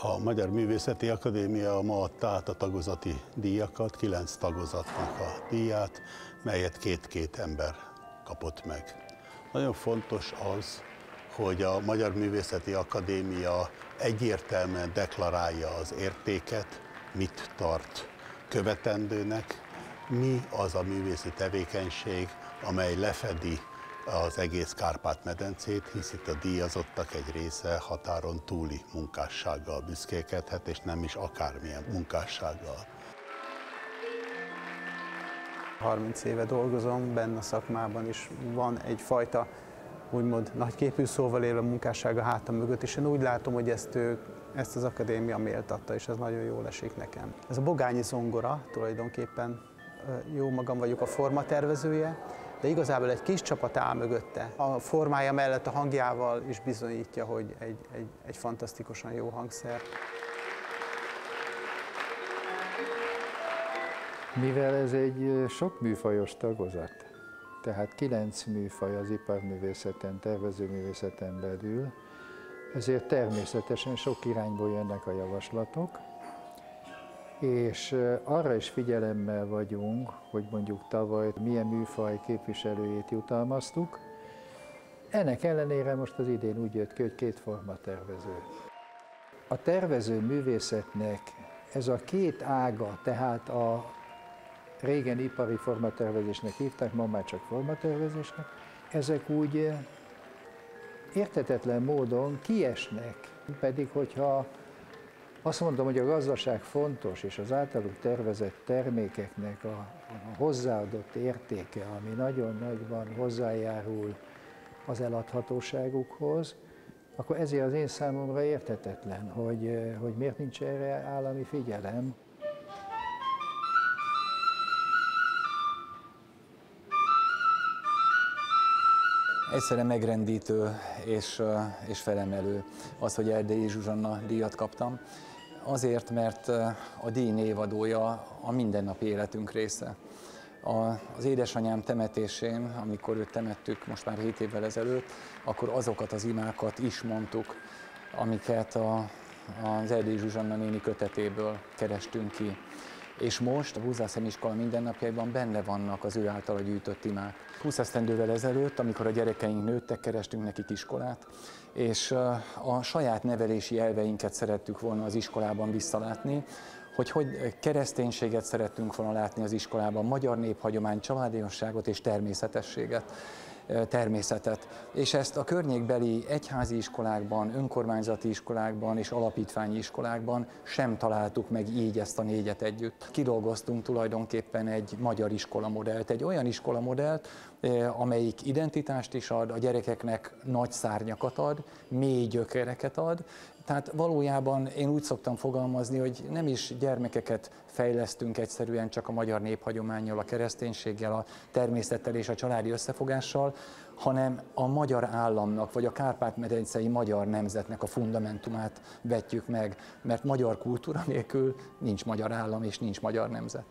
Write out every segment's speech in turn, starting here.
A Magyar Művészeti Akadémia ma adta át a tagozati díjakat, 9 tagozatnak a díját, melyet két ember kapott meg. Nagyon fontos az, hogy a Magyar Művészeti Akadémia egyértelműen deklarálja az értéket, mit tart követendőnek, mi az a művészi tevékenység, amely lefedi az egész Kárpát-medencét, hisz itt a díjazottak egy része határon túli munkássággal büszkélkedhet, és nem is akármilyen munkássággal. 30 éve dolgozom benne a szakmában, és van egyfajta, úgymond nagyképű szóval élve munkásság a hátam mögött, és én úgy látom, hogy ezt az akadémia méltatta, és ez nagyon jól esik nekem. Ez a bogányi zongora tulajdonképpen, jó magam vagyok a formatervezője, de igazából egy kis csapat áll mögötte. A formája mellett a hangjával is bizonyítja, hogy egy fantasztikusan jó hangszer. Mivel ez egy sokműfajos tagozat, tehát 9 műfaj az iparművészeten, tervezőművészeten belül, ezért természetesen sok irányból jönnek a javaslatok, és arra is figyelemmel vagyunk, hogy mondjuk tavaly milyen műfaj képviselőjét jutalmaztuk. Ennek ellenére most az idén úgy jött ki, hogy 2 formatervező. A tervező művészetnek ez a 2 ága, tehát a régen ipari formatervezésnek hívták, ma már csak formatervezésnek, ezek úgy érthetetlen módon kiesnek, pedig hogyha azt mondom, hogy a gazdaság fontos, és az általuk tervezett termékeknek a hozzáadott értéke, ami nagyon nagyban hozzájárul az eladhatóságukhoz, akkor ezért az én számomra érthetetlen, hogy miért nincs erre állami figyelem. Egyszerre megrendítő és felemelő az, hogy Erdélyi Zsuzsanna díjat kaptam. Azért, mert a díj névadója a mindennapi életünk része. Az édesanyám temetésén, amikor őt temettük most már 7 évvel ezelőtt, akkor azokat az imákat is mondtuk, amiket az Erdélyi Zsuzsanna néni kötetéből kerestünk ki. És most a Búzászemi iskola mindennapjaiban benne vannak az ő általa gyűjtött imák. 20 esztendővel ezelőtt, amikor a gyerekeink nőttek, kerestünk nekik iskolát, és a saját nevelési elveinket szerettük volna az iskolában visszalátni, hogy kereszténységet szerettünk volna látni az iskolában, magyar néphagyomány, családiasságot és természetet. És ezt a környékbeli egyházi iskolákban, önkormányzati iskolákban és alapítványi iskolákban sem találtuk meg így ezt a 4-et együtt. Kidolgoztunk tulajdonképpen egy magyar iskolamodellt, egy olyan iskolamodellt, amelyik identitást is ad, a gyerekeknek nagy szárnyakat ad, mély gyökereket ad. Tehát valójában én úgy szoktam fogalmazni, hogy nem is gyermekeket fejlesztünk egyszerűen csak a magyar néphagyománnyal, a kereszténységgel, a természettel és a családi összefogással, hanem a magyar államnak, vagy a Kárpát-medencei magyar nemzetnek a fundamentumát vetjük meg, mert magyar kultúra nélkül nincs magyar állam és nincs magyar nemzet.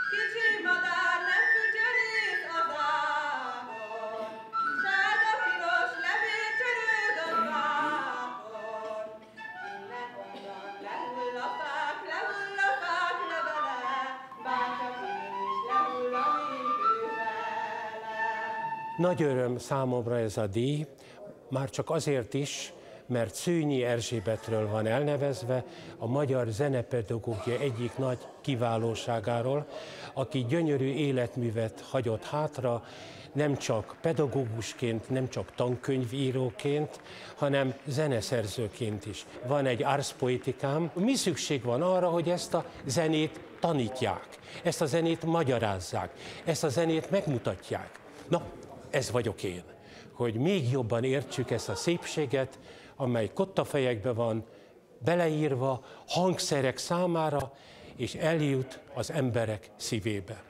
Nagy öröm számomra ez a díj, már csak azért is, mert Szőnyi Erzsébetről van elnevezve, a magyar zenepedagógia egyik nagy kiválóságáról, aki gyönyörű életművet hagyott hátra, nem csak pedagógusként, nem csak tankönyvíróként, hanem zeneszerzőként is. Van egy Ars Poeticám. Mi szükség van arra, hogy ezt a zenét tanítják, ezt a zenét magyarázzák, ezt a zenét megmutatják? Na, ez vagyok én, hogy még jobban értsük ezt a szépséget, amely kottafejekbe van beleírva hangszerek számára, és eljut az emberek szívébe.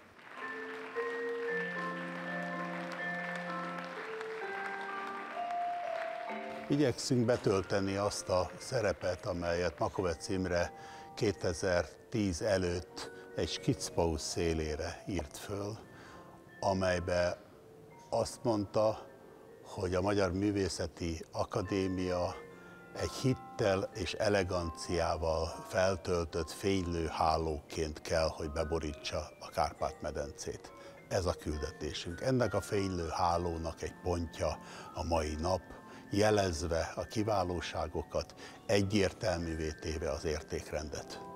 Igyekszünk betölteni azt a szerepet, amelyet Makovecz Imre 2010 előtt egy skiccpaus szélére írt föl, amelybe azt mondta, hogy a Magyar Művészeti Akadémia egy hittel és eleganciával feltöltött fénylőhálóként kell, hogy beborítsa a Kárpát-medencét. Ez a küldetésünk. Ennek a fénylőhálónak egy pontja a mai nap, jelezve a kiválóságokat, egyértelművé téve az értékrendet.